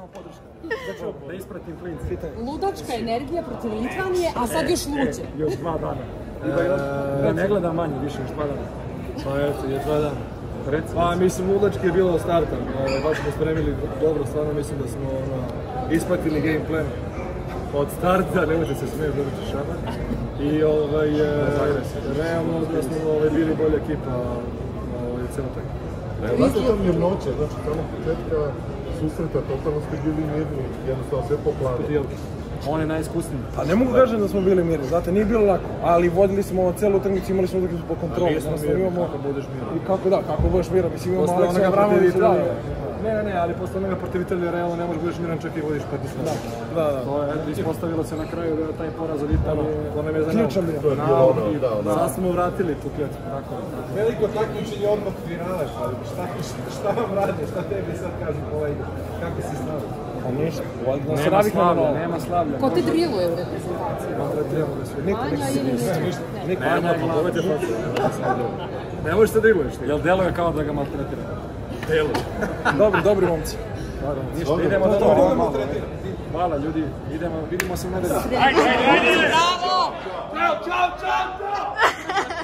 podrška. Da ispratim klinci. Ludačka energija protiv Litvanije, a sad još luđe. Još 2 dana. Da ne gledam manje više, još 2 dana. Pa eto, je 2 dana. Pa mislim, ludački je bilo od starta. Baš smo spremili dobro, stvarno mislim da smo ispratili game plan od starta, nemojte se smijeti, dobiti šabar. I realno da smo bili bolja ekipa u cijelom tako. Znate to mirnoće, znači tamo početka susreta, totalno ste bili mirni, jednostavno sve po planu. On je najiskusniji. Pa ne mogu kažem da smo bili mirni, znate, nije bilo lako, ali vodili smo celu utakmicu, imali smo utakmicu po kontrolu. Nismo mirni, kako budeš miran. I kako budeš miran, mislim imamo Aleksa Abramovića. Ne, ali posle onoga protiv Italije realno ne možeš budeš miran čak i vodiš 15. Da. To je, ispostavilo se na kraju da taj poraz od Italije, to nam je zanimljivo. Ključan bio. Sad smo vratili tu kljetu. Veliko takmičenje odmah finale, šta vam radi, šta tebi sad kažu kolega, kako si stavio? Pa ništa, nema slavlja. Ko te driluje u reprezentaciji? Vanja ili ništa? Vanja, pa povedite facu. Ne možeš se driluješ ti. Jel deluje kao da ga maltretira? Deluje. Dobri momci. Ništa, idemo da to malo. Hvala ljudi, idemo, vidimo se u nedelju. Bravo! Ćao!